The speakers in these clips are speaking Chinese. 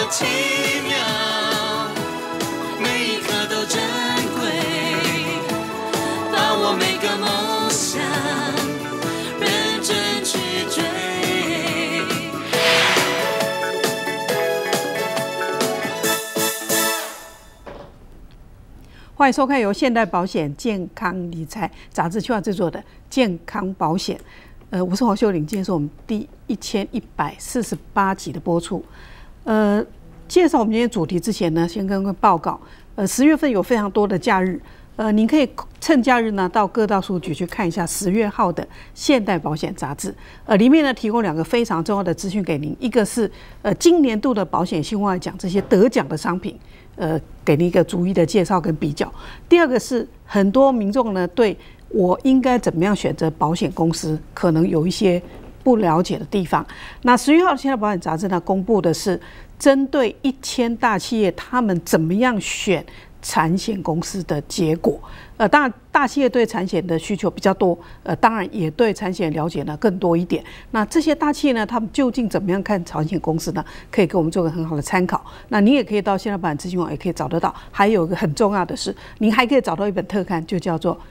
奇妙，每一刻都珍贵，把握每个梦想，认真去追。 欢迎收看由现代保险健康理财杂志企划制作的健康保险。我是黄秀玲，今天是我们第1148集的播出。介绍我们今天主题之前呢，先跟各位报告，10月份有非常多的假日，您可以趁假日呢到各大书局去看一下10月号的现代保险杂志，里面呢提供2个非常重要的资讯给您，一个是今年度的保险新闻奖这些得奖的商品。给你一个逐一的介绍跟比较。第二个是很多民众呢对我应该怎么样选择保险公司，可能有一些不了解的地方。那10月号的现代保险杂志呢，公布的是针对1000大企业，他们怎么样选产险公司的结果。当然大企业对产险的需求比较多，当然也对产险了解呢更多一点。那这些大企业呢，他们究竟怎么样看产险公司呢？可以给我们做个很好的参考。那你也可以到现代保险资讯网也可以找得到。还有一个很重要的是，您还可以找到一本特刊，就叫做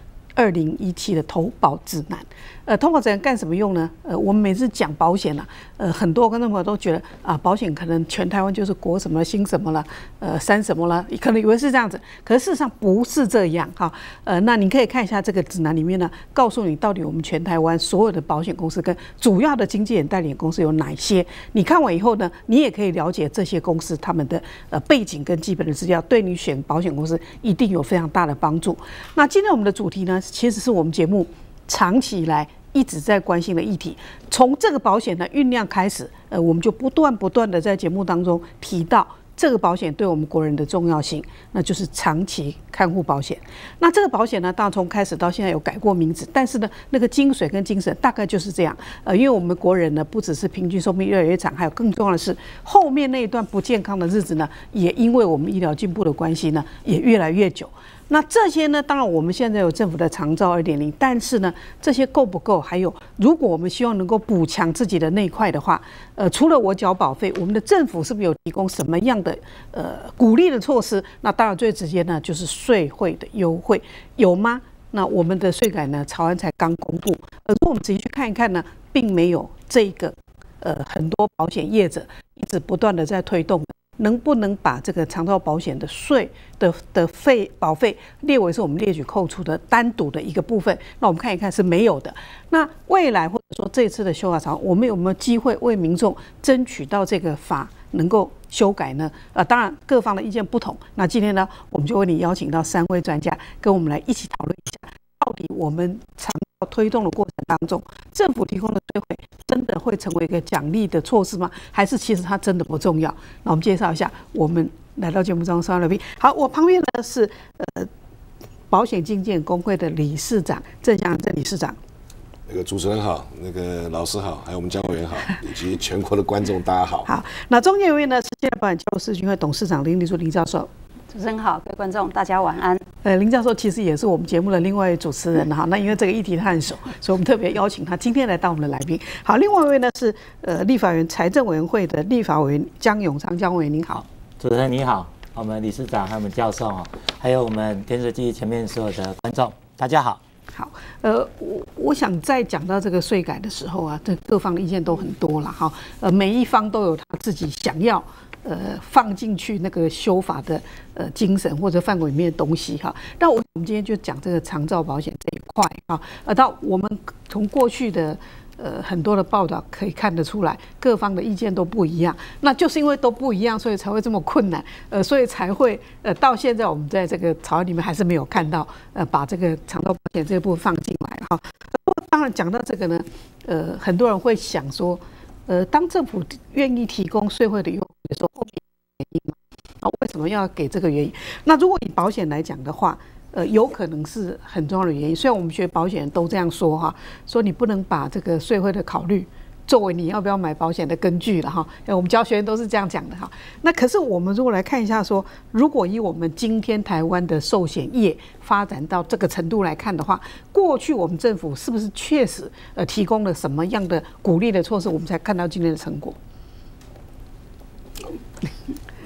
2017的投保指南。投保指南干什么用呢？我们每次讲保险很多观众朋友都觉得保险可能全台湾就是国什么新什么了，三什么了，可能以为是这样子，可是事实上不是这样哈。那你可以看一下这个指南里面呢，告诉你到底我们全台湾所有的保险公司跟主要的经纪人代理公司有哪些。你看完以后呢，你也可以了解这些公司他们的背景跟基本的资料，对你选保险公司一定有非常大的帮助。那今天我们的主题呢，其实是我们节目长期以来一直在关心的议题。从这个保险的酝酿开始，我们就不断的在节目当中提到这个保险对我们国人的重要性，那就是长期看护保险。那这个保险呢，当然从开始到现在有改过名字，但是呢，那个精髓跟精神大概就是这样。因为我们国人呢，不只是平均寿命越来越长，还有更重要的是，后面那一段不健康的日子呢，也因为我们医疗进步的关系呢，也越来越久。那这些呢，当然我们现在有政府的长照2.0，但是呢，这些够不够？还有，如果我们希望能够补强自己的那一块的话，除了我缴保费，我们的政府是不是有提供什么样的鼓励的措施？那当然最直接呢，就是税汇的优惠，有吗？那我们的税改呢，草案才刚公布，如果我们仔细去看一看呢，并没有这个很多保险业者一直不断的在推动。能不能把这个长照保险的税的保费列为是我们列举扣除的单独的一个部分？那我们看一看是没有的。那未来或者说这次的修法草案，我们有没有机会为民众争取到这个法能够修改呢？当然各方的意见不同。那今天呢，我们就为你邀请到3位专家，跟我们来一起讨论一下，到底我们长照推动的过程当中，政府提供的税汇真的会成为一个奖励的措施吗？还是其实它真的不重要？那我们介绍一下我们来到节目中3位来宾。好，我旁边呢是保险经纪人工会的理事长郑祥郑理事长。 那个主持人好，那个老师好，还有我们江委员好，以及全国的观众大家好。 好，那中间一位呢是现代保险教育师学会董事长林立柱林教授。 主持人好，各位观众大家晚安。 林教授其实也是我们节目的另外一位主持人哈。那因为这个议题他很熟，所以我们特别邀请他今天来当我们的来宾。好，另外一位呢是立法院财政委员会的立法委员江永昌江委员，您好。 主持人你好，我们理事长还有我们教授还有我们电视机前面所有的观众，大家好。 好，我想在讲到这个税改的时候啊，这各方的意见都很多了哈。每一方都有他自己想要放进去那个修法的精神或者范围里面的东西哈。但我们今天就讲这个长照保险这一块啊，到我们从过去的很多的报道可以看得出来，各方的意见都不一样。那就是因为都不一样，所以才会这么困难，所以才会到现在我们在这个草案里面还是没有看到把这个长照保险这一部分放进来哈。当然讲到这个呢，很多人会想说，当政府愿意提供税汇的优惠的时候，后面原因嘛，为什么要给这个原因？那如果以保险来讲的话，有可能是很重要的原因。虽然我们学保险人都这样说哈，说你不能把这个税汇的考虑作为你要不要买保险的根据了哈。我们教学员都是这样讲的哈。那可是我们如果来看一下说，如果以我们今天台湾的寿险业发展到这个程度来看的话，过去我们政府是不是确实提供了什么样的鼓励的措施，我们才看到今天的成果？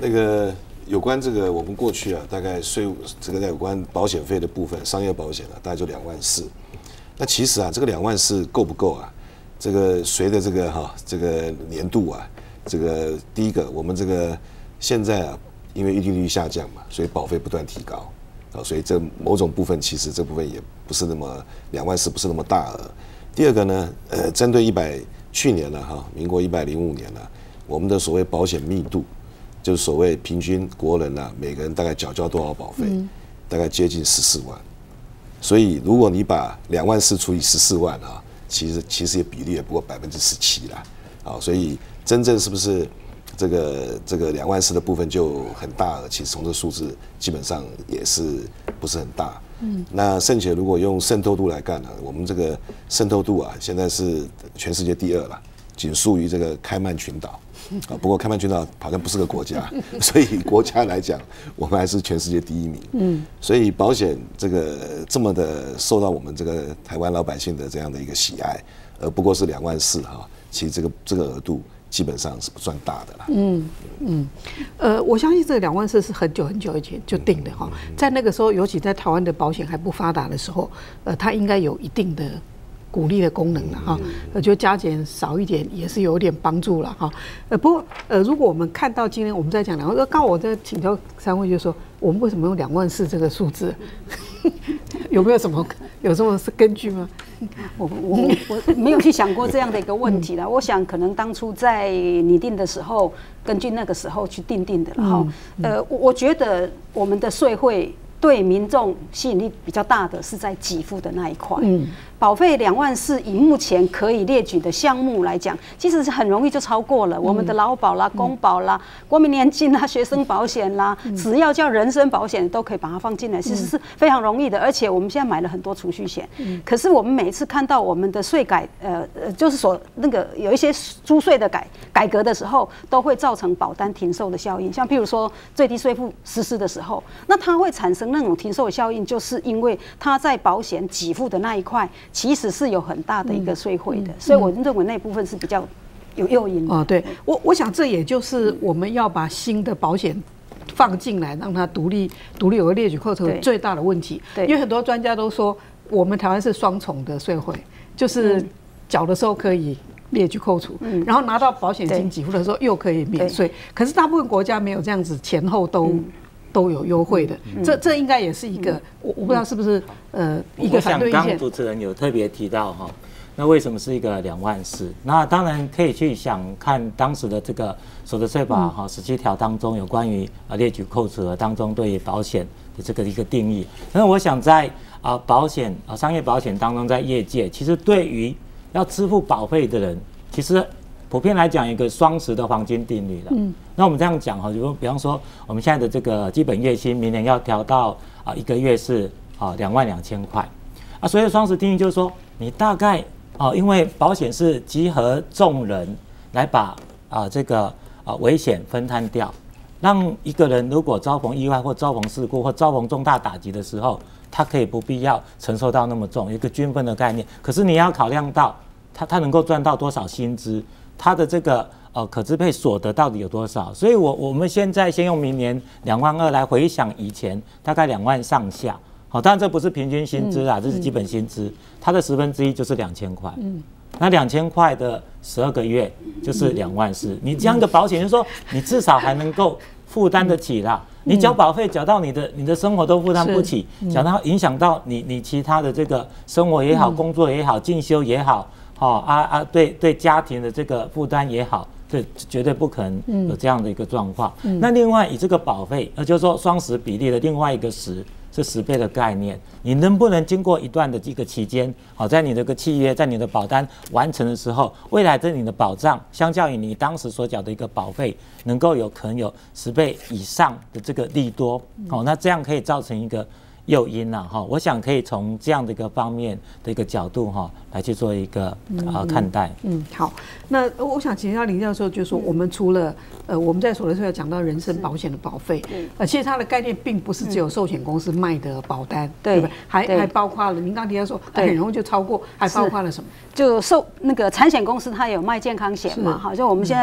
那个有关这个我们过去啊，大概税务这个有关保险费的部分，商业保险啊，大概就2.4万。那其实啊，这个2.4万够不够啊？这个随着这个年度啊，这个第一个我们这个现在啊，因为预定率下降嘛，所以保费不断提高啊，所以这某种部分其实这部分也不是那么2.4万不是那么大额。第二个呢，针对去年了民国105年了，我们的所谓保险密度，就是所谓平均国人啊，每个人大概缴交多少保费，大概接近14万。所以如果你把2.4万除以14万啊，其实也比例也不过17%啦，啊，所以真正是不是这个2.4万的部分就很大了？其实从这数字基本上也是不是很大。那甚且如果用渗透度来看呢，我们这个渗透度啊，现在是全世界第2了，仅输于这个开曼群岛。啊，不过开曼群岛好像不是个国家，所以国家来讲，我们还是全世界第1名。所以保险这么的受到我们这个台湾老百姓的这样的一个喜爱，而不过是2.4万哈，其实这个额度基本上是不算大的啦。 我相信这个2.4万是很久很久以前就定的哈，在那个时候，尤其在台湾的保险还不发达的时候，它应该有一定的鼓励的功能了哈，就加减少一点也是有点帮助了哈。不过如果我们看到今天我们在讲2万，刚刚我在请教3位，就说我们为什么用2.4万这个数字，有没有什么根据吗？ 我没有去想过这样的一个问题了。我想可能当初在拟定的时候，根据那个时候去定的了哈。我觉得我们的税会对民众吸引力比较大的是在给付的那一块。保费2.4万，以目前可以列举的项目来讲，其实是很容易就超过了我们的劳保啦、公保啦、国民年金啦、学生保险啦，只要叫人身保险都可以把它放进来，其实是非常容易的。而且我们现在买了很多储蓄险，可是我们每一次看到我们的税改，就是说那个有一些租税的改革的时候，都会造成保单停售的效应。像譬如说最低税负实施的时候，那它会产生那种停售的效应，就是因为它在保险给付的那一块。其实是有很大的一个税汇的，所以我认为那部分是比较有诱因的。 对，我想这也就是我们要把新的保险放进来，让它独立有个列举扣除最大的问题。因为很多专家都说，我们台湾是双重的税汇，就是缴的时候可以列举扣除，然后拿到保险金给付的时候又可以免税。可是大部分国家没有这样子，前后都有优惠的，这应该也是一个，我不知道是不是一个反对意见。 我想刚刚主持人有特别提到哈，那为什么是一个2.4万？那当然可以去想看当时的这个所得税法哈17条当中有关于列举扣除额当中对于保险的这个一个定义。那我想在保险商业保险当中，在业界其实对于要支付保费的人，其实普遍来讲，一个双10的黄金定律了。那我们这样讲哈，就比方说，我们现在的这个基本月薪，明年要调到1个月是22000块所以双10定律就是说，你大概因为保险是集合众人来把这个危险分摊掉，让一个人如果遭逢意外或遭逢事故或遭逢重大打击的时候，他可以不必要承受到那么重，一个均分的概念。可是你要考量到他能够赚到多少薪资。他的这个可支配所得到底有多少？所以我们现在先用明年2.2万来回想以前大概2万上下，当然这不是平均薪资这是基本薪资，它的1/10就是2000块，那2000块的12个月就是2.4万，你这样的保险就是说你至少还能够负担得起啦。你缴保费缴到你的生活都负担不起，缴到影响到你其他的这个生活也好，工作也好，进修也好。对家庭的这个负担也好，这绝对不可能有这样的一个状况。那另外以这个保费，就是说双10比例的另外一个10是10倍的概念，你能不能经过一段的这个期间，在你这个契约，在你的保单完成的时候，未来对你的保障，相较于你当时所缴的一个保费，能够可能有10倍以上的这个利多，那这样可以造成一个诱因我想可以从这样的一个方面的一个角度来去做一个看待。 好，那我想请教林教授，就是说我们除了我们在所得税要讲到人身保险的保费，其实它的概念并不是只有寿险公司卖的保单，对不对？还包括了您刚提到说很容易就超过，还包括了什么？ 就那个产险公司它有卖健康险嘛，就我们现在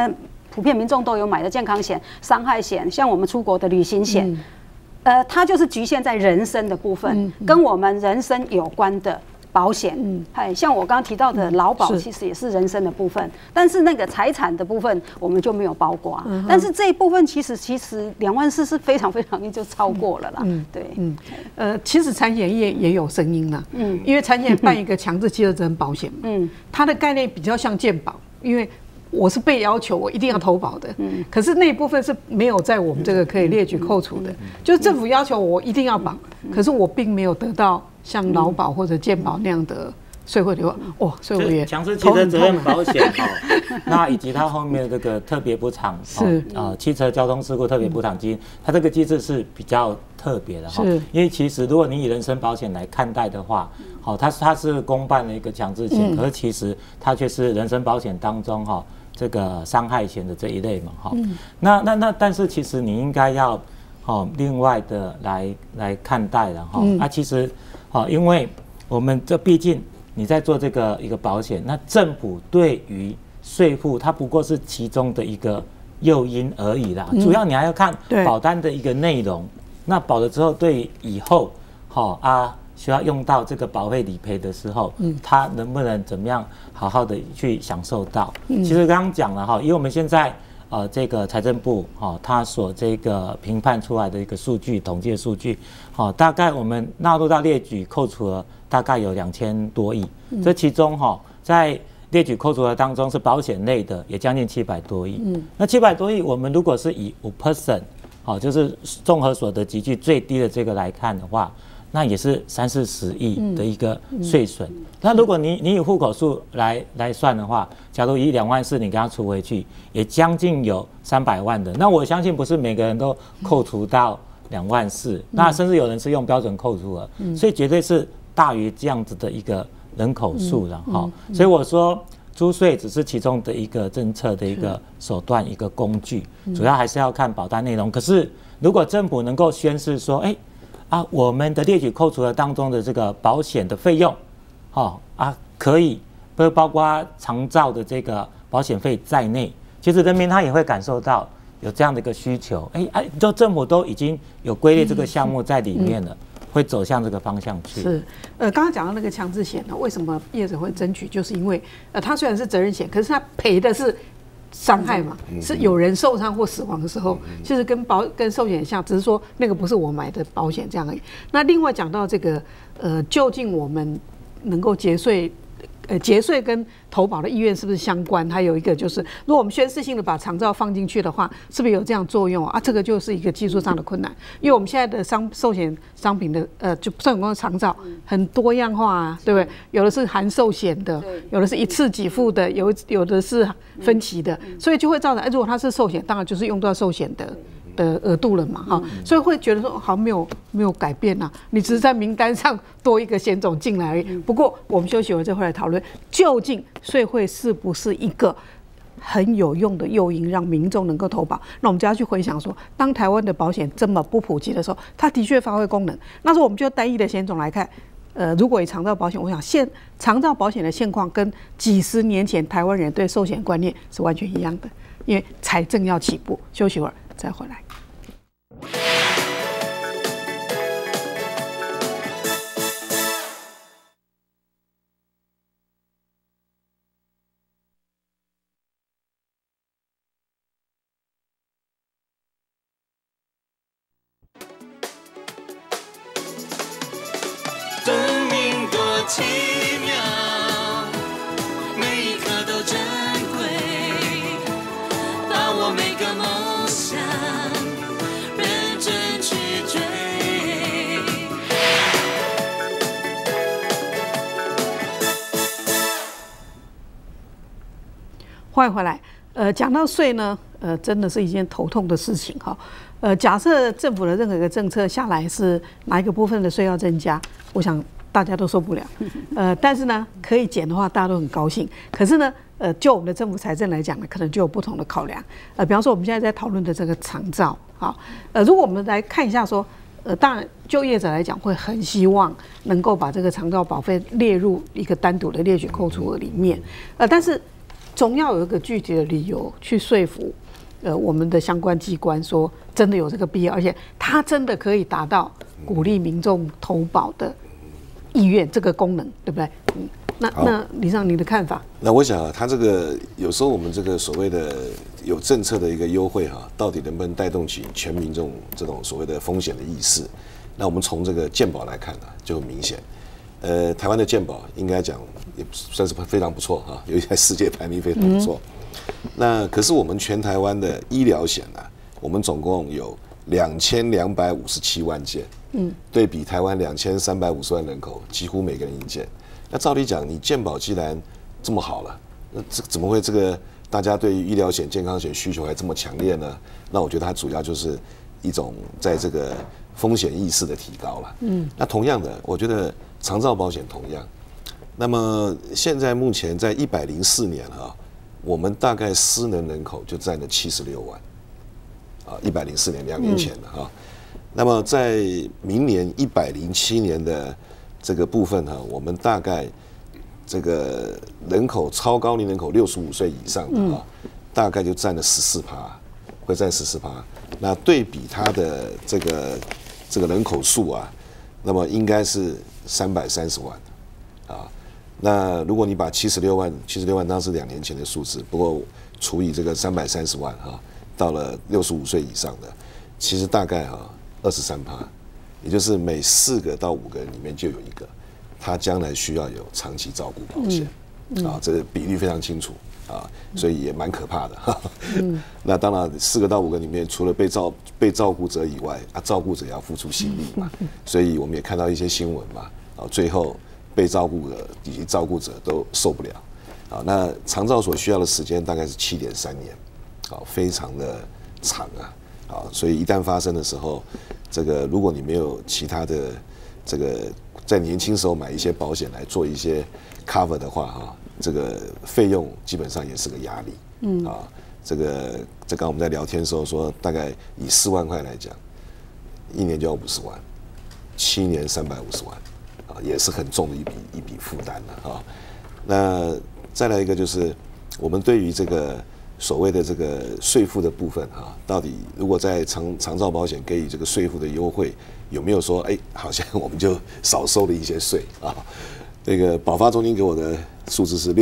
普遍民众都有买的健康险、伤害险，像我们出国的旅行险，它就是局限在人身的部分，跟我们人身有关的保险，像我刚刚提到的劳保，其实也是人身的部分，但是那个财产的部分我们就没有包括。但是这一部分其实2万4是非常非常就超过了啦。对， 其实产险业也有声音啦，因为产险办一个强制汽车责任保险，它的概念比较像健保，因为我是被要求我一定要投保的，可是那一部分是没有在我们这个可以列举扣除的，就是政府要求我一定要保，可是我并没有得到像劳保或者健保那样的税汇流，哇，所以我也强制汽车责任保险那以及它后面这个特别补偿是汽车交通事故特别补偿金，它这个机制是比较特别的哈，因为其实如果你以人身保险来看待的话，它是公办的一个强制险，可是其实它却是人身保险当中这个伤害险的这一类嘛，那但是其实你应该要另外的来看待了哈，其实因为我们这毕竟你在做这个一个保险，那政府对于税负它不过是其中的一个诱因而已啦，主要你还要看保单的一个内容，那保了之后对以后需要用到这个保费理赔的时候，他能不能怎么样好好的去享受到？其实刚刚讲了因为我们现在这个财政部他所这个评判出来的一个数据，统计的数据，大概我们纳入到列举扣除额大概有2000多亿，这其中在列举扣除额当中是保险类的也将近700多亿，那700多亿我们如果是以5%，就是综合所得集聚最低的这个来看的话，那也是30-40亿的一个税损。那如果你以户口数来算的话，假如以2万4你给它除回去，也将近有300万的。那我相信不是每个人都扣除到2万4，那甚至有人是用标准扣除额，所以绝对是大于这样子的一个人口数的哈。所以我说租税只是其中的一个政策的一个手段、一个工具，主要还是要看保单内容。可是如果政府能够宣示说，我们的列举扣除额当中的这个保险的费用，可以包括长照的这个保险费在内，其实人民他也会感受到有这样的一个需求，就政府都已经有归类这个项目在里面了，会走向这个方向去。 是，刚刚讲到那个强制险呢，为什么业者会争取？就是因为它虽然是责任险，可是它赔的是伤害嘛，是有人受伤或死亡的时候，其实跟寿险像，只是说那个不是我买的保险这样而已。那另外讲到这个，究竟我们能够节税跟投保的意愿是不是相关？还有一个就是，如果我们宣示性的把长照放进去的话，是不是有这样作用啊？这个就是一个技术上的困难，因为我们现在的寿险商品的就寿险公司长照很多样化啊，对不对？有的是含寿险的，有的是一次给付的，有的是分期的，所以就会造成，如果它是寿险，当然就是用到寿险的额度了嘛，所以会觉得说好像没有改变啊，你只是在名单上多一个险种进来而已。不过我们休息完再回来讨论，究竟税汇是不是一个很有用的诱因，让民众能够投保？那我们就要去回想说，当台湾的保险这么不普及的时候，它的确发挥功能。那时候我们就单一的险种来看，如果以长照保险，我想长照保险的现况跟几十年前台湾人对寿险观念是完全一样的，因为财政要起步。休息会儿再回来。 生命多奇妙，每一刻都珍贵，把握每个梦想，认真去追。 欢迎回来。讲到税呢，真的是一件头痛的事情哈。假设政府的任何一个政策下来是哪一个部分的税要增加，我想大家都受不了。但是呢，可以减的话，大家都很高兴。可是呢，就我们的政府财政来讲呢，可能就有不同的考量。比方说我们现在在讨论的这个长照，好，如果我们来看一下说，当然就业者来讲会很希望能够把这个长照保费列入一个单独的列举扣除额里面，但是总要有一个具体的理由去说服我们的相关机关说真的有这个必要，而且它真的可以达到鼓励民众投保的意愿这个功能，对不对？那李上您的看法？ 那我想啊，它这个有时候我们这个所谓的有政策的一个优惠哈，到底能不能带动起全民众这种所谓的风险的意识？那我们从这个健保来看啊，就很明显。台湾的健保应该讲也算是非常不错哈，尤其在世界排名非常不错。那可是我们全台湾的医疗险啊，我们总共有2257万件，对比台湾2350万人口，几乎每个人一件。那照理讲，你健保既然这么好了，那这怎么会这个大家对于医疗险、健康险需求还这么强烈呢？那我觉得它主要就是一种在这个风险意识的提高了。那同样的，我觉得长照保险同样。那么现在目前在104年哈，我们大概失能人口就占了76万，啊，104年2年前的哈。那么在明年107年的这个部分哈，我们大概这个人口超高龄人口65岁以上的啊，大概就占了14%，会占14%。那对比它的这个人口数啊，那么应该是330万啊。那如果你把76万当时2年前的数字，不过除以这个330万哈，到了65岁以上的，其实大概哈23%。也就是每4个到5个人里面就有1个，他将来需要有长期照顾保险，啊，这个比率非常清楚啊，所以也蛮可怕的。那当然4个到5个里面，除了被照顾者以外，啊，照顾者也要付出心力嘛，所以我们也看到一些新闻嘛，啊，最后被照顾的以及照顾者都受不了，啊，那长照所需要的时间大概是7.3年，啊，非常的长啊。啊，所以一旦发生的时候，这个如果你没有其他的这个在年轻时候买一些保险来做一些 cover 的话，哈，这个费用基本上也是个压力。啊，这刚我们在聊天的时候说，大概以4万块来讲，1年就要50万，7年350万，啊，也是很重的一笔负担了啊。那再来一个就是我们对于这个所谓的这个税负的部分哈，到底如果在长照保险给予这个税负的优惠，有没有说好像我们就少收了一些税啊？这个保发中心给我的数字是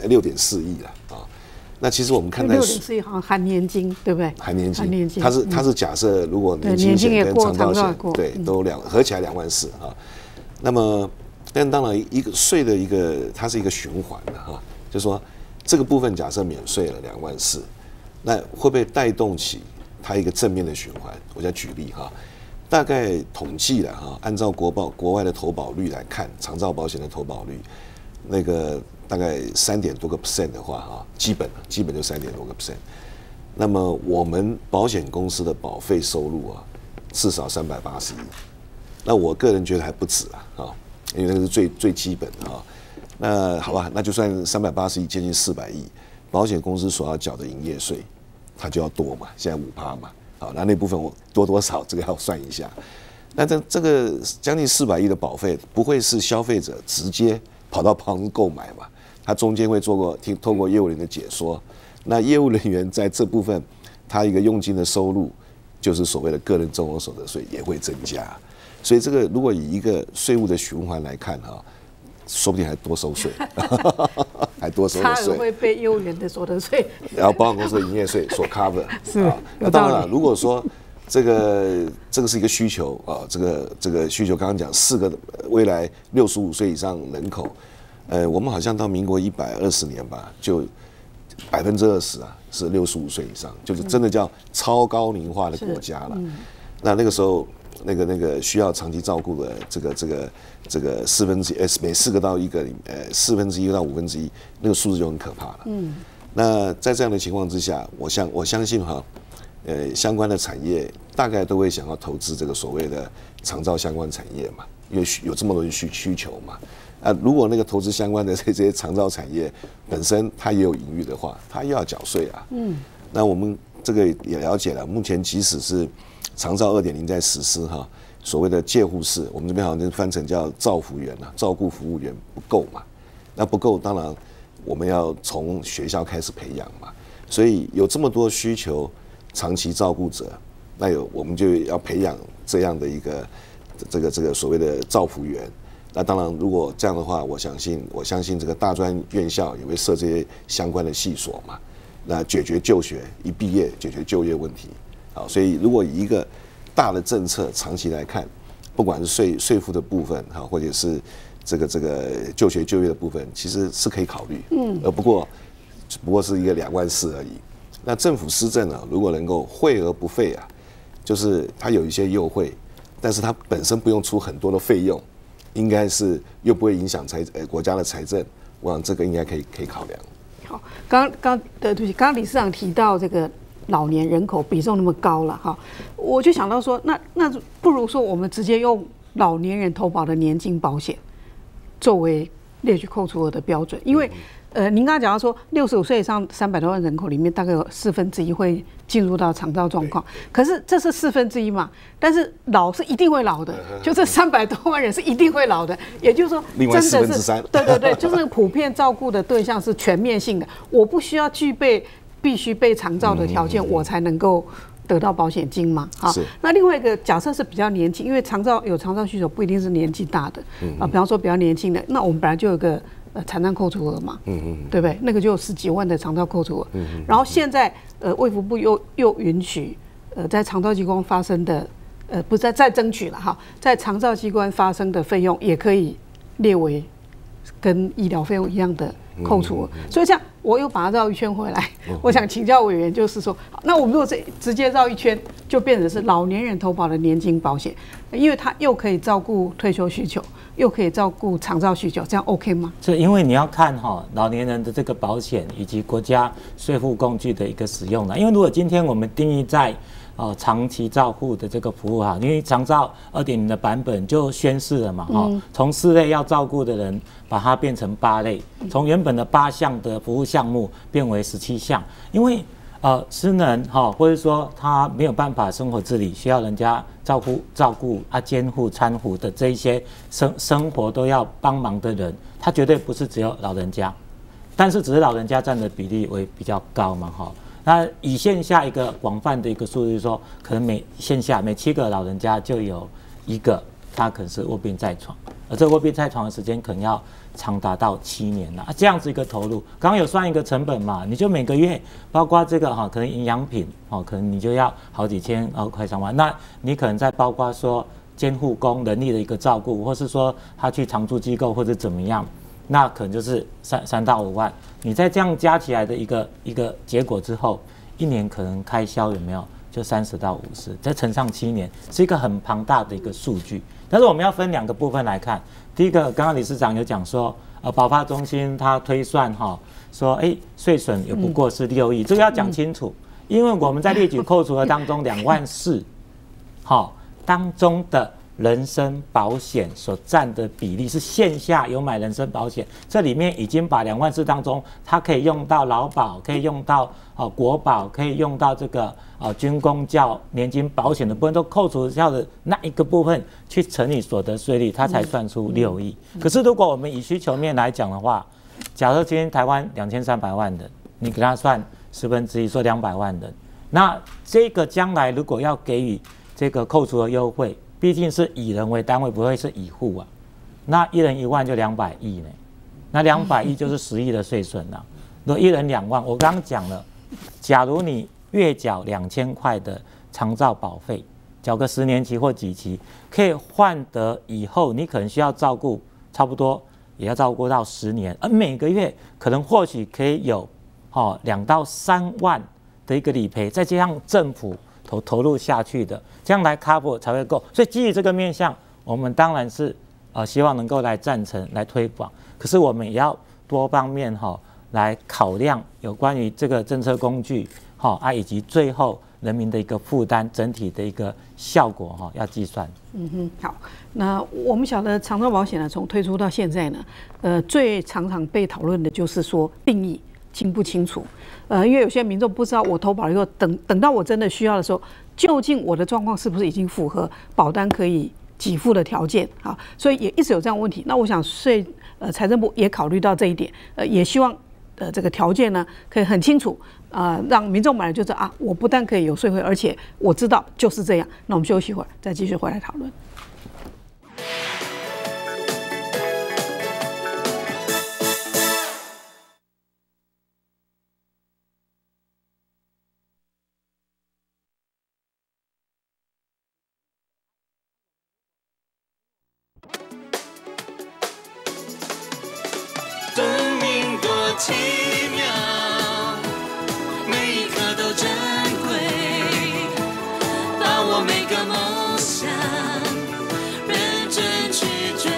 6.4亿了啊。那其实我们看待 6.4亿好像含年金，对不对？ 含年金，它是假设如果年金险跟长照险对都合起来2万4啊。那么，但当然一个税的它是一个循环的哈，就是说。这个部分假设免税了2万4，那会不会带动起它一个正面的循环？我再举例哈，大概统计了哈，按照国外的投保率来看，长照保险的投保率，那个大概3.多个%的话哈，基本就3.多个%。那么我们保险公司的保费收入啊，至少380亿。那我个人觉得还不止啊，因为那个是最基本的哈。那好吧，那就算380亿，接近400亿，保险公司所要缴的营业税，它就要多嘛，现在5%嘛，好，那部分我多少，这个要算一下。那这个将近400亿的保费，不会是消费者直接跑到旁购买嘛？他中间会透过业务人员的解说，那业务人员在这部分，他一个佣金的收入，就是所谓的个人综合所得税也会增加。所以这个如果以一个税务的循环来看哈。说不定还多收税，还多收税， 差额会被业务员的所得税， 然后保险公司的营业税所 cover。 是啊，那当然了，如果说这个是一个需求啊，这个需求刚刚讲4个未来65岁以上人口，我们好像到民国120年吧，就20%啊是65岁以上，就是真的叫超高龄化的国家了。那个时候。那个需要长期照顾的这个1/4，每4个到1个1/4到1/5，那个数字就很可怕了。那在这样的情况之下，我相信哈，相关的产业大概都会想要投资这个所谓的长照相关产业嘛，因为有这么多人需求嘛。啊，如果那个投资相关的这些长照产业本身它也有盈余的话，它又要缴税啊。那我们这个也了解了，目前即使是长照2.0在实施哈，所谓的介护士，我们这边好像翻成叫照服员啊，照顾服务员不够嘛。那不够，当然我们要从学校开始培养嘛，所以有这么多需求，长期照顾者，那我们就要培养这样的一个这个所谓的照服员。那当然，如果这样的话，我相信这个大专院校也会设这些相关的系所嘛，那解决就学，一毕业解决就业问题。好，所以如果以一个大的政策长期来看，不管是税负的部分哈，或者是这个就学就业的部分，其实是可以考虑。而不过是一个2万4而已。那政府施政呢，如果能够惠而不费啊，就是它有一些优惠，但是它本身不用出很多的费用，应该是又不会影响国家的财政，我想这个应该可以考量。 好，对不起，刚刚理事长提到这个老年人口比重那么高了哈，我就想到说，那不如说我们直接用老年人投保的年金保险作为列举扣除额的标准，因为您刚刚讲到说，65岁以上300多万人口里面，大概有1/4会进入到长照状况。可是这是1/4嘛，但是老是一定会老的，就这300多万人是一定会老的。也就是说， 另外真的是 3/4， 对，就是普遍照顾的对象是全面性的，我不需要具备必须被长照的条件，我才能够得到保险金嘛。好，那另外一个假设是比较年轻，因为有长照需求不一定是年纪大的比方说比较年轻的，那我们本来就有个残障扣除额嘛，对不对？那个就有10几万的长照扣除额，然后现在卫福部又允许在长照机关发生的不是再争取了哈，在长照机关发生的费用也可以列为跟医疗费用一样的扣除额，所以这样我又把它绕一圈回来。我想请教委员，就是说，那我们如果直接绕一圈，就变成是老年人投保的年金保险，因为它又可以照顾退休需求，又可以照顾长照需求，这样 OK 吗？ 是因为你要看老年人的这个保险以及国家税负工具的一个使用了。因为如果今天我们定义在长期照护的这个服务因为长照2.0的版本就宣示了嘛从4类要照顾的人，把它变成8类，从原本的8项的服务项目变为17项。因为失能或者说他没有办法生活自理，需要人家照顾监护搀扶的这一些生活都要帮忙的人，他绝对不是只有老人家，但是只是老人家占的比例为比较高嘛那以线下一个广泛的一个数据说，可能线下每7个老人家就有1个他可能是卧病在床，而这个卧病在床的时间可能要长达到7年了这样子一个投入，刚刚有算一个成本嘛，你就每个月包括这个可能营养品可能你就要好几千快上万，那你可能再包括说监护工人力的一个照顾，或是说他去长住机构或者怎么样，那可能就是3到5万，你再这样加起来的一个结果之后，一年可能开销有没有就30到50，再乘上7年，是一个很庞大的一个数据。但是我们要分2个部分来看，第一个，刚刚理事长有讲说，保发中心他推算说，税损也不过是6亿，这个要讲清楚，因为我们在列举扣除额当中2万4，当中的人身保险所占的比例是线下有买人身保险，这里面已经把2万4当中，它可以用到劳保，可以用到国保，可以用到这个军公教年金保险的部分都扣除掉的那一个部分去乘以所得税率，它才算出6亿。可是如果我们以需求面来讲的话，假设今天台湾2300万人，你给他算1/10，说200万人，那这个将来如果要给予这个扣除的优惠，毕竟是以人为单位，不会是以户那1人1万就200亿呢，那200亿就是10亿的税损了。如果1人2万，我刚刚讲了，假如你月缴2000块的长照保费，缴个10年期或几期，可以换得以后你可能需要照顾差不多也要照顾到10年，而每个月可能或许可以有2到3万的一个理赔，再加上政府投入下去的，这样来 cover 才会够。所以基于这个面向，我们当然是希望能够来赞成来推广，可是我们也要多方面来考量有关于这个政策工具以及最后人民的一个负担整体的一个效果要计算。 好，那我们晓得长照保险呢，从推出到现在呢，最常被讨论的就是说定义清不清楚。因为有些民众不知道我投保了以后，等到我真的需要的时候，究竟我的状况是不是已经符合保单可以给付的条件所以也一直有这样的问题。那我想财政部也考虑到这一点，也希望这个条件呢，可以很清楚，让民众买了就知道啊，我不但可以有税汇，而且我知道就是这样。那我们休息一会儿，再继续回来讨论。 生命多奇妙，每一刻都珍贵，把握每个梦想，认真去追。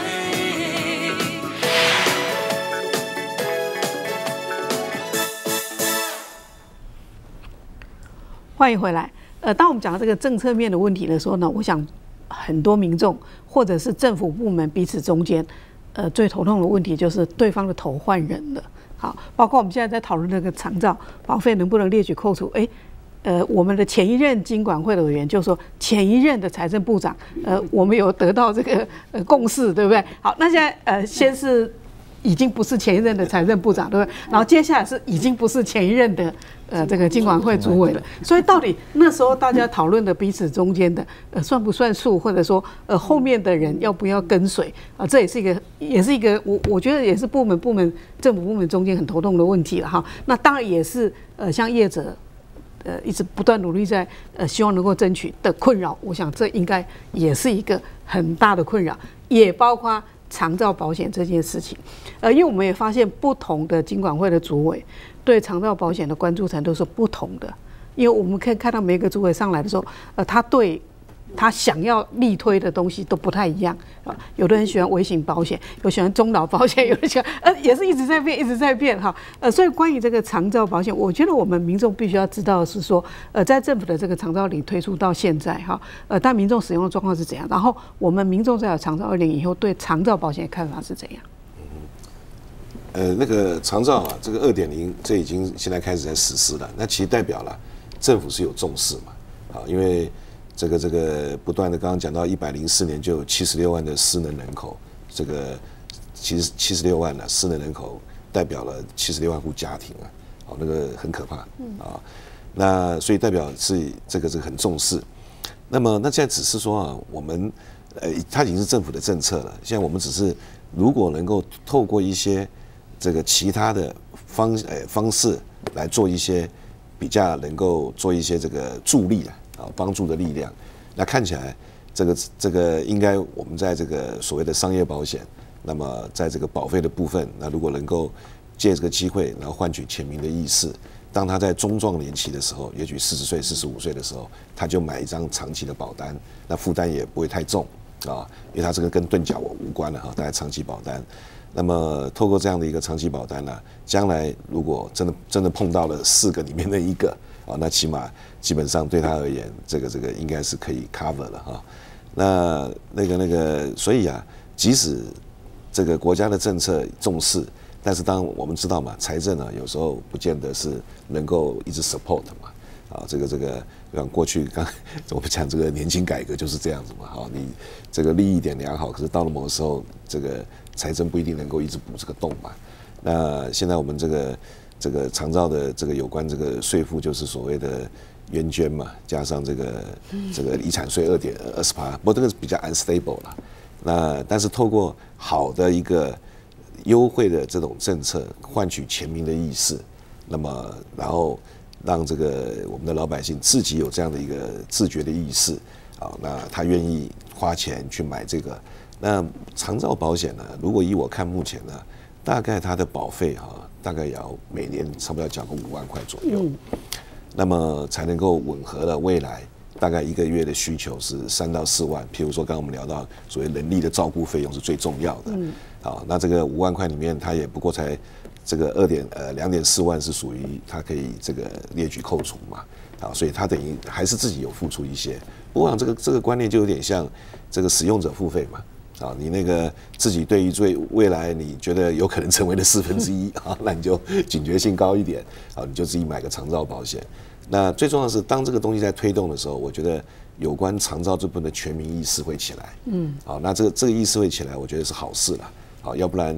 欢迎回来。当我们讲到这个政策面的问题的时候呢，我想很多民众或者是政府部门彼此中间，最头痛的问题就是对方的头换人了。好，包括我们现在在讨论那个长照保费能不能列举扣除，我们的前一任金管会的委员就说，前一任的财政部长，我们有得到这个共识，对不对？好，那现在先是已经不是前一任的财政部长，对不对？然后接下来是已经不是前一任的这个金管会主委了。所以到底那时候大家讨论的彼此中间的算不算数，或者说后面的人要不要跟随啊？这也是一个我觉得也是政府部门中间很头痛的问题了哈。那当然也是像业者一直不断努力在希望能够争取的困扰，我想这应该也是一个很大的困扰，也包括长照保险这件事情。因为我们也发现不同的金管会的主委对长照保险的关注程度是不同的，因为我们可以看到每个主委上来的时候，他对他想要力推的东西都不太一样啊。有的人喜欢微型保险，有喜欢中老保险，有的喜欢也是一直在变，一直在变哈。所以关于这个长照保险，我觉得我们民众必须要知道的是说，在政府的这个长照领推出到现在哈，但民众使用的状况是怎样？然后我们民众在有长照20以后对长照保险的看法是怎样？ 那个长照啊，这个2.0这已经现在开始在实施了，那其实代表了政府是有重视嘛，啊，因为这个不断的刚刚讲到104年就有76万的失能人口，这个其实76万呢，失能人口代表了76万户家庭啊，哦，那个很可怕啊，那所以代表是这个很重视。那么那现在只是说啊，我们它已经是政府的政策了，现在我们只是如果能够透过一些这个其他的方式来做一些比较能够做一些这个助力啊帮助的力量，那看起来这个应该我们在这个所谓的商业保险，那么在这个保费的部分，那如果能够借这个机会，然后换取全民的意识，当他在中壮年期的时候，也许40岁、45岁的时候，他就买一张长期的保单，那负担也不会太重啊，因为它这个跟钝角无关了哈，大概长期保单。那么透过这样的一个长期保单呢，将来如果真的碰到了4个里面的1个啊，那起码基本上对他而言，这个应该是可以 cover 了哈。那个，所以啊，即使这个国家的政策重视，但是当我们知道嘛，财政呢有时候不见得是能够一直 support 嘛。啊，这个像过去我们讲这个年金改革就是这样子嘛，好，你这个利益点良好，可是到了某个时候，这个财政不一定能够一直补这个洞嘛。那现在我们这个长照的这个有关这个税负，就是所谓的原捐嘛，加上这个遗产税2.28%，不过这个比较 unstable 啦。那但是透过好的一个优惠的这种政策，换取全民的意识，那么然后让这个我们的老百姓自己有这样的一个自觉的意识，啊，那他愿意花钱去买这个。那长照保险呢，如果以我看目前呢，大概它的保费大概也要每年差不多要缴个5万块左右，那么才能够吻合了未来大概1个月的需求是3到4万。譬如说刚刚我们聊到所谓人力的照顾费用是最重要的，好，那这个5万块里面，它也不过才这个2.4万是属于它可以这个列举扣除嘛，啊，所以它等于还是自己有付出一些。我想这个观念就有点像这个使用者付费嘛，啊，你那个自己对于未来你觉得有可能成为的1/4啊，那你就警觉性高一点，啊，你就自己买个长照保险。那最重要的是，当这个东西在推动的时候，我觉得有关长照这部分的全民意识会起来，好，那这个意识会起来，我觉得是好事了，好，要不然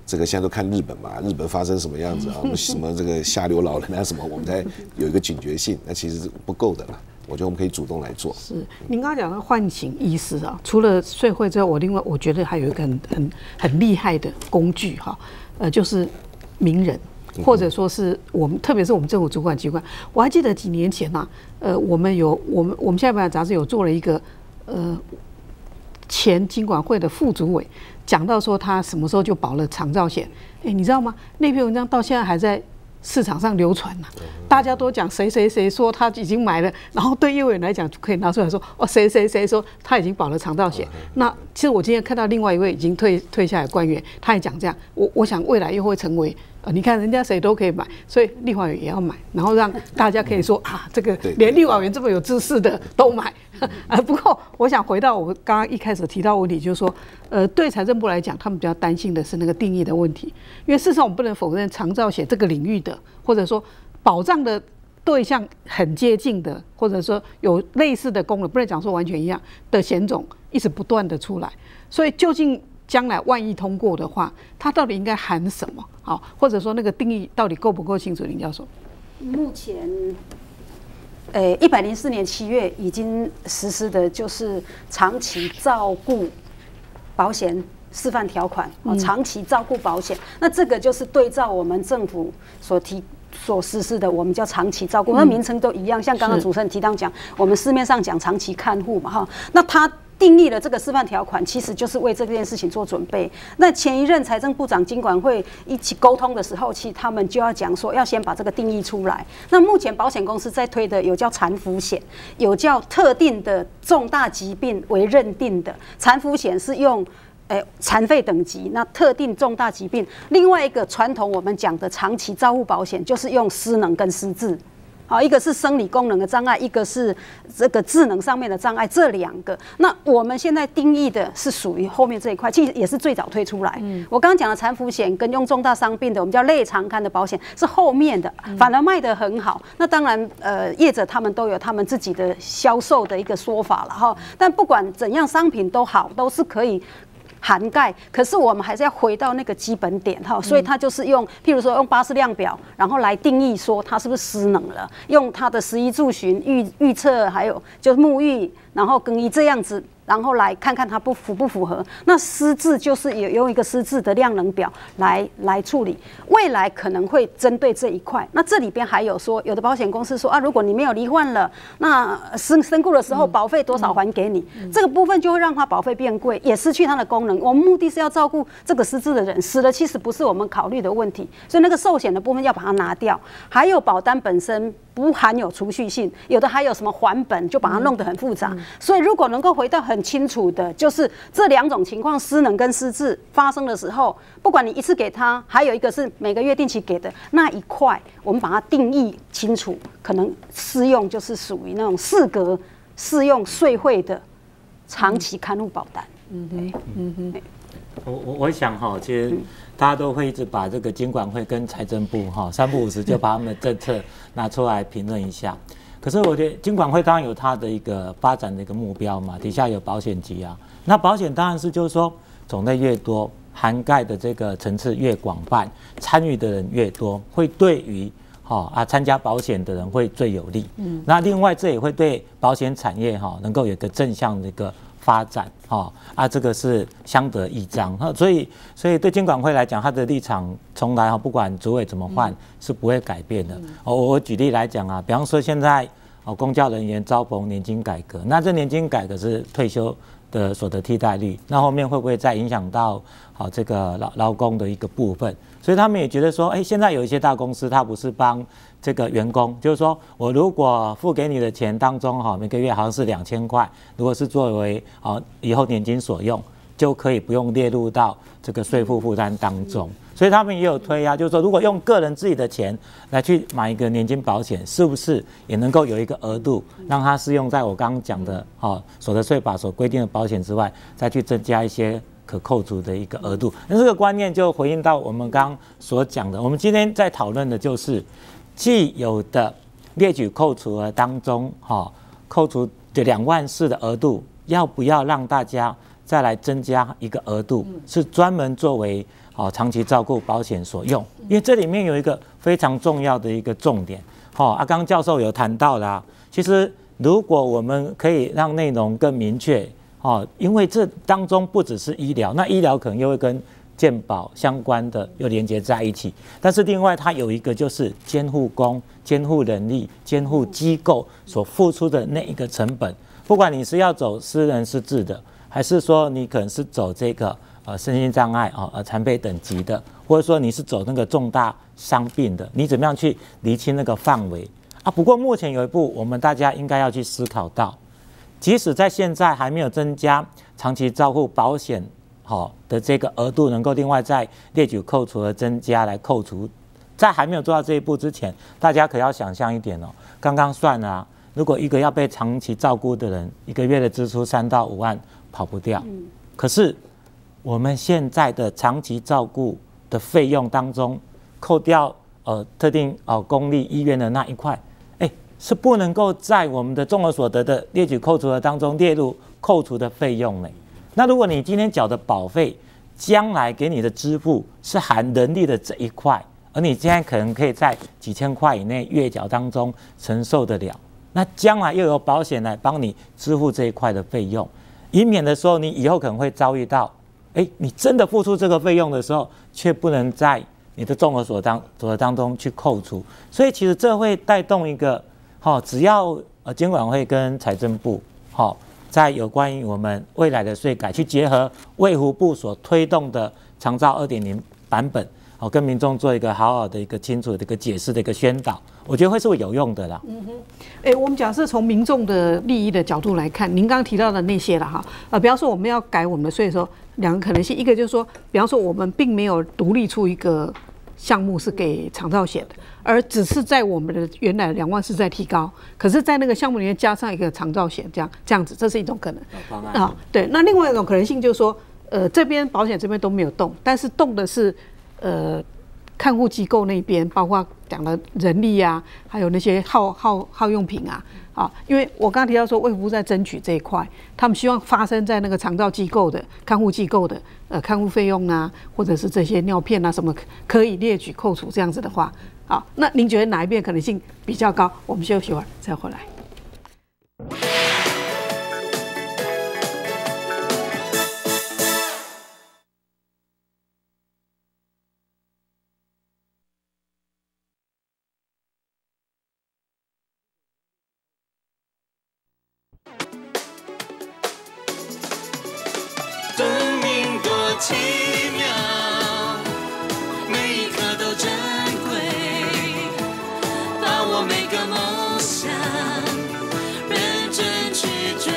这个现在都看日本嘛，日本发生什么样子啊，我们什么这个下流老人啊什么，我们才有一个警觉性，那其实是不够的啦。我觉得我们可以主动来做。 是，您刚刚讲的唤醒意识啊，除了税会之外，我觉得还有一个很厉害的工具哈，就是名人，或者说是我们，特别是我们政府主管机关。我还记得几年前呐，我们下一版杂志有做了一个前金管会的副主委讲到说他什么时候就保了长照险，你知道吗？那篇文章到现在还在市场上流传大家都讲谁谁谁说他已经买了，然后对业务员来讲就可以拿出来说谁谁谁说他已经保了长照险。那其实我今天看到另外一位已经退下来的官员，他也讲这样，我想未来又会成为你看人家谁都可以买，所以立法委员也要买，然后让大家可以说这个连立法委员这么有知识的都买。不过我想回到我刚刚一开始提到的问题，就是说对财政部来讲，他们比较担心的是那个定义的问题，因为事实上我们不能否认长照险这个领域的，或者说保障的对象很接近的，或者说有类似的功能，不能讲说完全一样的险种一直不断的出来，所以究竟将来万一通过的话，它到底应该含什么？好，或者说那个定义到底够不够清楚？林教授， 目前，104年7月已经实施的就是长期照顾保险示范条款，长期照顾保险，那这个就是对照我们政府所实施的，我们叫长期照顾，那名称都一样。像刚刚主持人提到讲，我们市面上讲长期看护嘛，那它定义了这个示范条款，其实就是为这件事情做准备。那前一任财政部长金管会一起沟通的时候，其实他们就要讲说，要先把这个定义出来。那目前保险公司在推的有叫残扶险，有叫特定的重大疾病为认定的残扶险是用残废等级，那特定重大疾病。另外一个传统我们讲的长期照护保险，就是用失能跟失智。一个是生理功能的障碍，一个是这个智能上面的障碍，这两个。那我们现在定义的是属于后面这一块，其实也是最早推出来。我刚刚讲的残扶险跟用重大伤病的，我们叫类长刊的保险是后面的，反而卖得很好。那当然，业者他们都有他们自己的销售的一个说法了哈。但不管怎样，商品都好，都是可以涵盖，可是我们还是要回到那个基本点哈，所以它就是用，譬如说用巴氏量表，然后来定义说它是不是失能了，用它的食衣住行预测，还有就是沐浴，然后更衣这样子，然后来看看它符不符合。那失智就是也用一个失智的量能表来处理，未来可能会针对这一块。那这里边还有说，有的保险公司说如果你没有罹患了，那身故的时候保费多少还给你，这个部分就会让它保费变贵，也失去它的功能。我们目的是要照顾这个失智的人，死了其实不是我们考虑的问题，所以那个寿险的部分要把它拿掉。还有保单本身不含有储蓄性，有的还有什么还本，就把它弄得很复杂。所以如果能够回到很清楚的，就是这两种情况，失能跟失智发生的时候，不管你一次给他，还有一个是每个月定期给的那一块，我们把它定义清楚，可能适用就是属于那种适用税会的长期看护保单。 我想其实大家都会一直把这个金管会跟财政部三不五时就把他们的政策拿出来评论一下。可是我觉得金管会当然有它的一个发展的一个目标嘛，底下有保险局啊，那保险当然是就是说种类越多，涵盖的这个层次越广泛，参与的人越多，会对于参加保险的人会最有利。那另外这也会对保险产业能够有一个正向的一个发展这个是相得益彰。所以对金管会来讲，他的立场从来不管主委怎么换是不会改变的。我举例来讲比方说现在公教人员遭逢年金改革，那这年金改革是退休的所得替代率，那后面会不会再影响到这个劳工的一个部分？所以他们也觉得说，现在有一些大公司，它不是帮这个员工，就是说我如果付给你的钱当中每个月好像是2000块，如果是作为以后年金所用，就可以不用列入到这个税负负担当中。所以他们也有推就是说如果用个人自己的钱来去买一个年金保险，是不是也能够有一个额度，让它适用在我刚刚讲的所得税法所规定的保险之外，再去增加一些可扣除的一个额度。那这个观念就回应到我们刚刚所讲的，我们今天在讨论的就是既有的列举扣除额当中扣除的24000的额度，要不要让大家再来增加一个额度，是专门作为长期照顾保险所用，因为这里面有一个非常重要的一个重点。刚刚教授有谈到啦，其实如果我们可以让内容更明确，因为这当中不只是医疗，那医疗可能又会跟健保相关的又连接在一起，但是另外它有一个就是监护工、监护人力、监护机构所付出的那一个成本，不管你是要走私人失智的，还是说你可能是走这个身心障碍残废等级的，或者说你是走那个重大伤病的，你怎么样去厘清那个范围啊？不过目前有一步，我们大家应该要去思考到，即使在现在还没有增加长期照护保险的这个额度，能够另外在列举扣除额增加来扣除，在还没有做到这一步之前，大家可要想象一点刚刚算了如果一个要被长期照顾的人，一个月的支出3到5万跑不掉，可是我们现在的长期照顾的费用当中，扣掉特定公立医院的那一块，是不能够在我们的综合所得的列举扣除额当中列入扣除的费用呢。那如果你今天缴的保费，将来给你的支付是含人力的这一块，而你现在可能可以在几千块以内月缴当中承受得了，那将来又有保险来帮你支付这一块的费用，以免的时候你以后可能会遭遇到，你真的付出这个费用的时候，却不能在你的综合所得当中去扣除，所以其实这会带动一个，只要监管会跟财政部，在有关于我们未来的税改去结合卫福部所推动的长照2.0版本，跟民众做一个好好的一个清楚的一个解释的一个宣导，我觉得会是有用的啦。 我们假设从民众的利益的角度来看，您刚刚提到的那些了哈，比方说我们要改我们的税的时候，两个可能性，一个就是说，比方说我们并没有独立出一个项目是给长照险的，而只是在我们的原来2万4在提高，可是，在那个项目里面加上一个长照险，这样子，这是一种可能对，那另外一种可能性就是说，这边保险这边都没有动，但是动的是看护机构那边，包括讲的人力啊，还有那些耗用品啊。因为我刚刚提到说，卫福部在争取这一块，他们希望发生在那个长照机构的看护机构的看护费用啊，或者是这些尿片啊什么可以列举扣除这样子的话，那您觉得哪一边可能性比较高？我们休息一会儿再回来。 奇妙，每一刻都珍贵，把握每个梦想，认真去追。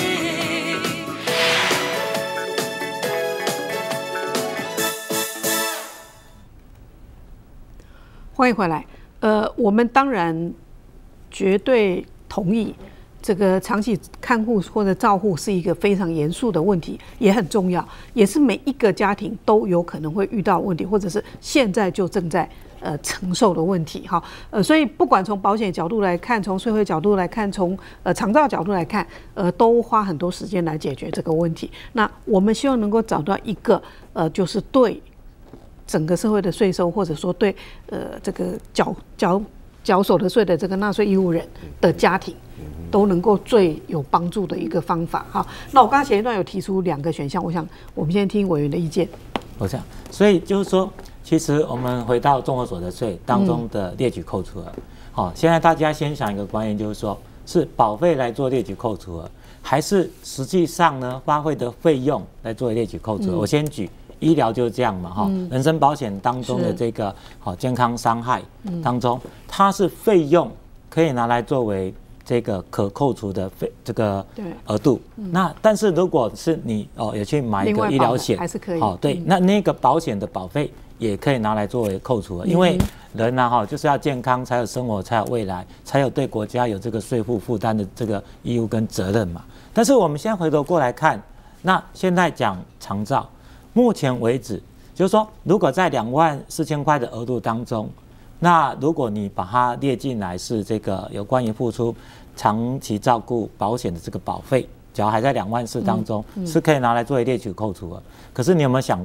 欢迎回来。我们当然绝对同意。这个长期看护或者照护是一个非常严肃的问题，也很重要，也是每一个家庭都有可能会遇到问题，或者是现在就正在承受的问题哈。所以不管从保险角度来看，从社会角度来看，从长照角度来看，都花很多时间来解决这个问题。那我们希望能够找到一个就是对整个社会的税收，或者说对这个缴所得税的这个纳税义务人的家庭，都能够最有帮助的一个方法哈。那我刚刚前一段有提出2个选项，我想我们先听委员的意见。 我想，所以就是说，其实我们回到综合所得税当中的列举扣除额，现在大家先想一个观念，就是说是保费来做列举扣除额，还是实际上呢花费的费用来做列举扣除额？我先举。医疗就是这样嘛，人身保险当中的这个健康伤害当中，它是费用可以拿来作为这个可扣除的这个额度。那但是如果是你也去买一个医疗险， 还是可以。 对，那个保险的保费也可以拿来作为扣除额，因为人就是要健康，才有生活，才有未来，才有对国家有这个税负负担的这个义务跟责任嘛。但是我们现在回头过来看，那现在讲长照。目前为止，就是说，如果在24000块的额度当中，那如果你把它列进来是这个有关于付出长期照顾保险的这个保费，只要还在24000当中，是可以拿来作为列举扣除额。可是你有没有想过，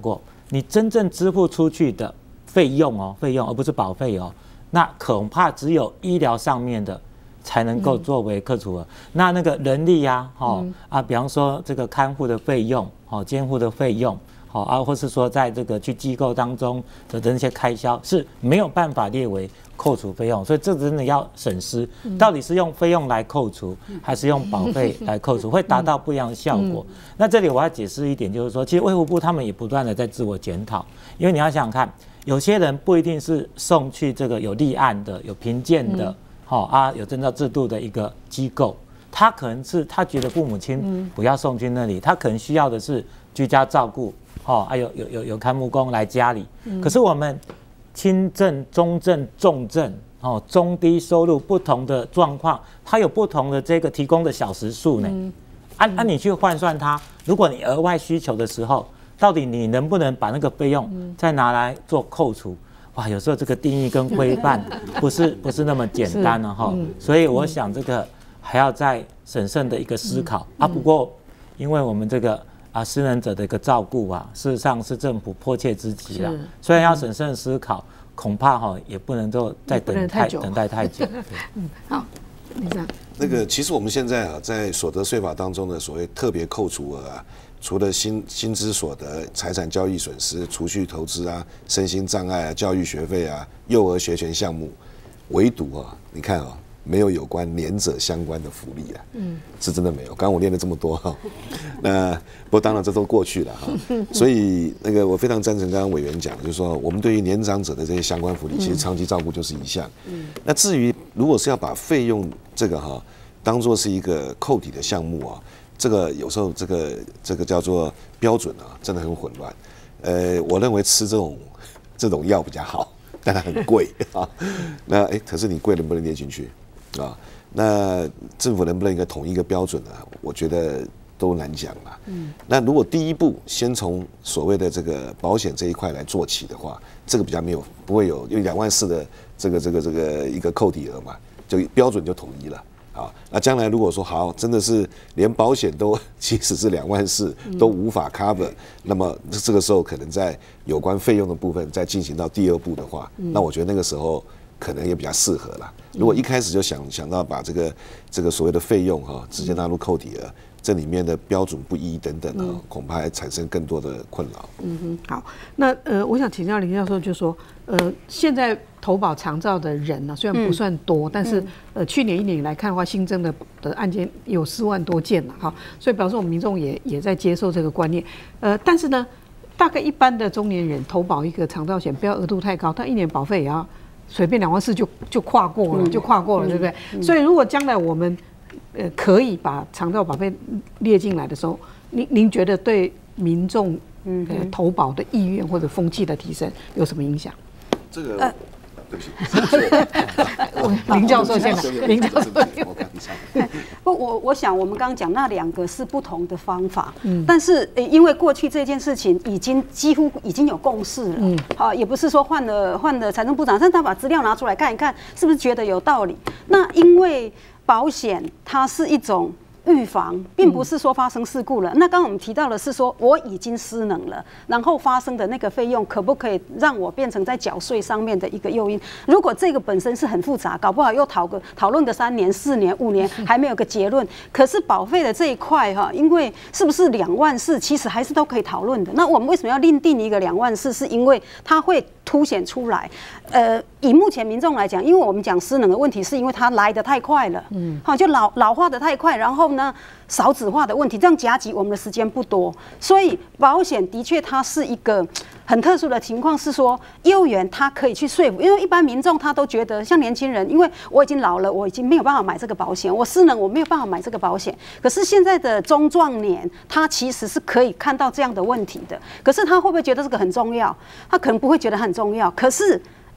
你真正支付出去的费用哦，费用而不是保费哦，那恐怕只有医疗上面的才能够作为课除额。那个人力啊，比方说这个看护的费用，监护的费用。或是说在这个去机构当中的那些开销是没有办法列为扣除费用，所以这真的要审视，到底是用费用来扣除，还是用保费来扣除，会达到不一样的效果。那这里我要解释一点，就是说，其实卫福部他们也不断的在自我检讨，因为你要想想看，有些人不一定是送去这个有立案的、有评鉴的，有证照制度的一个机构，他可能是他觉得父母亲不要送去那里，他可能需要的是居家照顾。有看护工来家里，可是我们轻症、中症、重症，中低收入不同的状况，它有不同的这个提供的小时数呢。你去换算它，如果你额外需求的时候，到底你能不能把那个费用再拿来做扣除？哇，有时候这个定义跟规范不是那么简单了哈。所以我想这个还要再审慎的一个思考不过因为我们这个。失能者的一个照顾事实上是政府迫切之急啦。虽然要审慎思考，恐怕也不能够再等待太久。 好，李长。 那个其实我们现在在所得税法当中的所谓特别扣除额除了薪资所得、财产交易损失、储蓄投资身心障碍教育学费幼儿学前项目，唯独你看没有关年者相关的福利是真的没有。刚刚我念了这么多那不过当然这都过去了所以那个我非常赞成刚刚委员讲，就是说我们对于年长者的这些相关福利，其实长期照顾就是一项。那至于如果是要把费用这个当作是一个扣抵的项目这个有时候这个叫做标准真的很混乱。我认为吃这种药比较好，但它很贵那可是你贵能不能列进去？那政府能不能一个统一个标准我觉得都难讲啦。那如果第一步先从所谓的这个保险这一块来做起的话，这个比较不会有2万4的这个一个扣抵额嘛，就标准就统一了。那将来如果说好，真的是连保险都即使是2万4都无法 cover，那么这个时候可能在有关费用的部分再进行到第2步的话，那我觉得那个时候可能也比较适合啦。如果一开始就想到把这个所谓的费用直接纳入扣抵额，这里面的标准不一等等恐怕还产生更多的困扰。 好，那我想请教林教授，就说现在投保长照的人虽然不算多，但是去年1年来看的话，新增的案件有4万多件了所以表示我们民众也在接受这个观念。但是呢，大概一般的中年人投保一个长照险，不要额度太高，他1年保费也要随便2万4就跨过了，对不对？所以如果将来我们可以把长照保费列进来的时候，您觉得对民众投保的意愿或者风气的提升有什么影响？ 这个对不起， 林教授先来。林教授， 我想我们刚刚讲那2个是不同的方法，但是因为过去这件事情几乎已经有共识了，也不是说换了财政部长，但他把资料拿出来看一看，是不是觉得有道理？那因为保险它是一种预防，并不是说发生事故了。那刚刚我们提到的是说我已经失能了，然后发生的那个费用可不可以让我变成在缴税上面的一个诱因？如果这个本身是很复杂，搞不好又讨论个3年、4年、5年还没有个结论。可是保费的这一块因为是不是2万4，其实还是都可以讨论的。那我们为什么要另定一个2万4？是因为它会凸显出来。以目前民众来讲，因为我们讲失能的问题，是因为它来得太快了，就老化得太快，然后呢少子化的问题，这样夹击我们的时间不多，所以保险的确它是一个很特殊的情况，是说业务员他可以去说服，因为一般民众他都觉得像年轻人，因为我已经老了，我已经没有办法买这个保险，我失能我没有办法买这个保险，可是现在的中壮年他其实是可以看到这样的问题的，可是他会不会觉得这个很重要？他可能不会觉得很重要，可是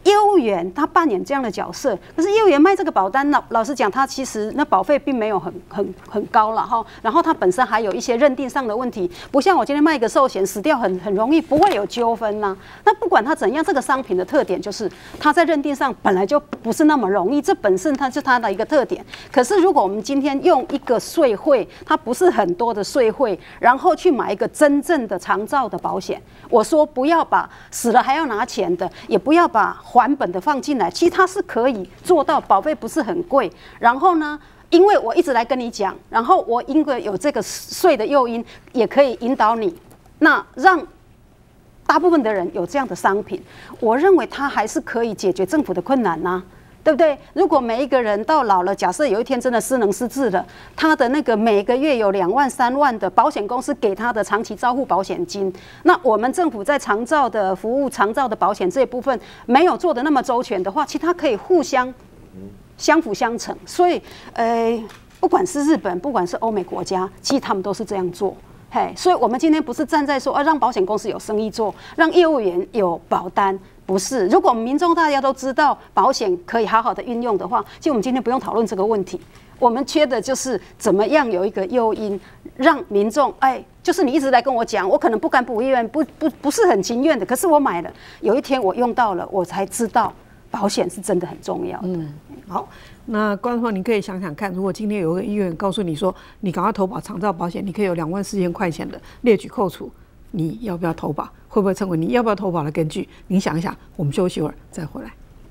业务员他扮演这样的角色，可是业务员卖这个保单，老实讲，他其实那保费并没有很高了哈。然后他本身还有一些认定上的问题，不像我今天卖一个寿险，死掉很容易，不会有纠纷呐。那不管它怎样，这个商品的特点就是它在认定上本来就不是那么容易，这本身它是它的一个特点。可是如果我们今天用一个税汇，它不是很多的税汇，然后去买一个真正的长照的保险，我说不要把死了还要拿钱的，也不要把还本的放进来，其实它是可以做到，保费不是很贵。然后呢，因为我一直来跟你讲，然后我因为有这个税的诱因，也可以引导你，那让大部分的人有这样的商品，我认为它还是可以解决政府的困难呐。对不对？如果每一个人到老了，假设有一天真的失能失智了，他的那个每个月有2万3万的保险公司给他的长期照护保险金，那我们政府在长照的服务、长照的保险这一部分没有做得那么周全的话，其实它可以互相相辅相成。所以，不管是日本，不管是欧美国家，其实他们都是这样做。所以我们今天不是站在说让保险公司有生意做，让业务员有保单。不是，如果我们民众大家都知道保险可以好好的运用的话，其实我们今天不用讨论这个问题。我们缺的就是怎么样有一个诱因，让民众就是你一直来跟我讲，我可能不敢补医院，不是很情愿的，可是我买了，有一天我用到了，我才知道保险是真的很重要的。 好，那观众你可以想想看，如果今天有一个医院告诉你说，你赶快投保长照保险，你可以有24000块钱的列举扣除，你要不要投保？会不会成为你要不要投保的根据？您想一想，我们休息一会儿再回来。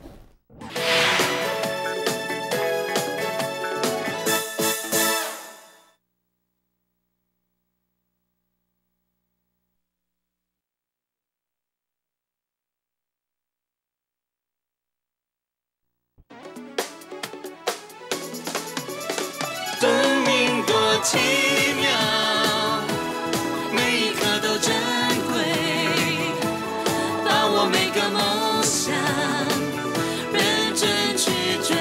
生命多奇妙，每一刻都珍贵，把握每个梦想，认真去追。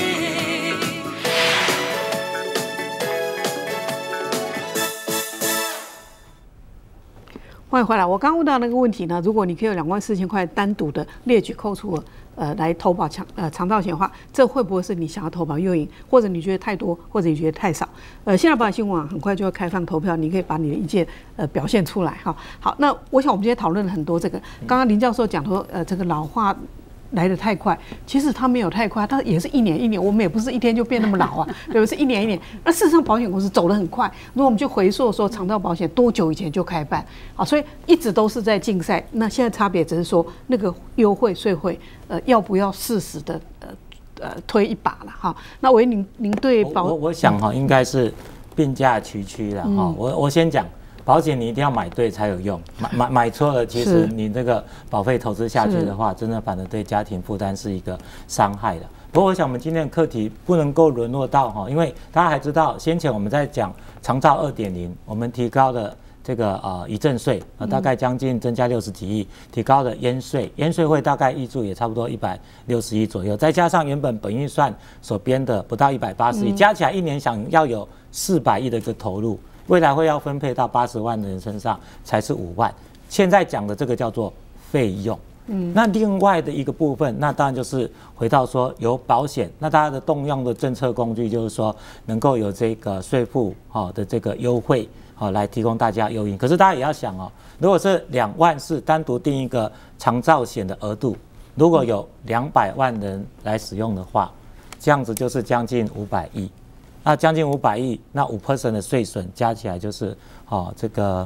欢迎回来。我刚问到那个问题呢，如果你可以有24000块单独的列举扣除额，来投保长照险的话，这会不会是你想要投保诱因，或者你觉得太多，或者你觉得太少？现在保险新闻网很快就会开放投票，你可以把你的意见表现出来哈。好，那我想我们今天讨论了很多这个，刚刚林教授讲说这个老化来得太快，其实它没有太快，它也是一年一年，我们也不是一天就变那么老啊，对不对？是一年一年。那事实上保险公司走得很快，如果我们去回溯说长照保险多久以前就开办，好，所以一直都是在竞赛。那现在差别只是说那个优惠税会，要不要适时的推一把了哈？那维您对我想哈，应该是并驾齐驱了哈。我先讲。保险你一定要买对才有用，买错了，其实你这个保费投资下去的话，真的反而对家庭负担是一个伤害的。不过我想我们今天的课题不能够沦落到哈，因为大家还知道，先前我们在讲长照2.0，我们提高了这个遗赠税，大概将近增加60几亿，提高了烟税会大概挹注也差不多160亿左右，再加上原本本预算所编的不到180亿，加起来一年想要有400亿的一个投入。未来会要分配到80万的人身上才是5万，现在讲的这个叫做费用。那另外的一个部分，那当然就是回到说有保险，那大家的动用的政策工具就是说能够有这个税负的这个优惠来提供大家诱因。可是大家也要想如果是2万4单独定一个长照险的额度，如果有200万人来使用的话，这样子就是将近500亿。那将近500亿，那5% 的税损加起来就是这个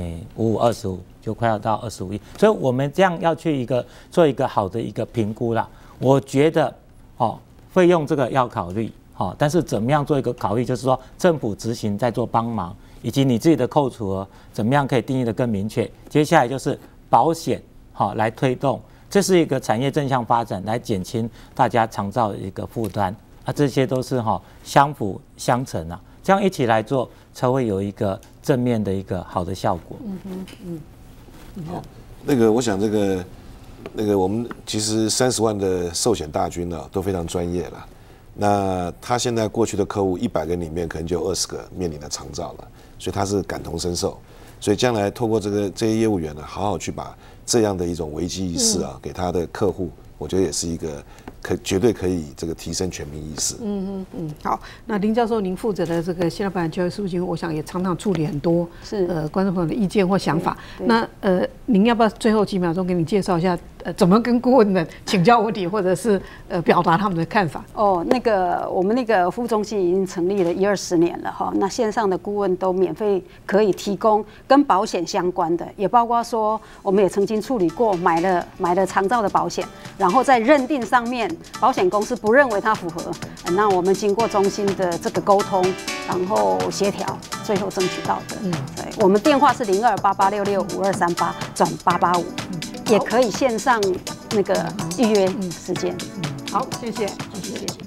5525就快要到25亿，所以我们这样要去做一个好的一个评估啦。我觉得费用这个要考虑但是怎么样做一个考虑，就是说政府执行在做帮忙，以及你自己的扣除额怎么样可以定义得更明确。接下来就是保险来推动，这是一个产业正向发展，来减轻大家长照的一个负担。这些都是相辅相成啊，这样一起来做才会有一个正面的一个好的效果。 好，我想我们其实30万的寿险大军都非常专业了。那他现在过去的客户100个里面可能就有20个面临的长照了，所以他是感同身受。所以将来透过这些业务员好好去把这样的一种危机意识给他的客户。 我觉得也是一个绝对可以这个提升全民意识。 好，那林教授，您负责的这个西拉版教育事务基金会，我想也常常处理很多观众朋友的意见或想法。那您要不要最后几秒钟给你介绍一下，怎么跟顾问们请教问题，或者是表达他们的看法？ 哦，我们那个服务中心已经成立了10-20年了哈，那线上的顾问都免费可以提供跟保险相关的，也包括说我们也曾经处理过买了长照的保险，然后在认定上面保险公司不认为它符合，那我们经过中心的这个沟通，然后协调，最后争取到的。对，我们电话是0288665238-885，也可以线上那个预约时间。 好，谢谢，谢谢。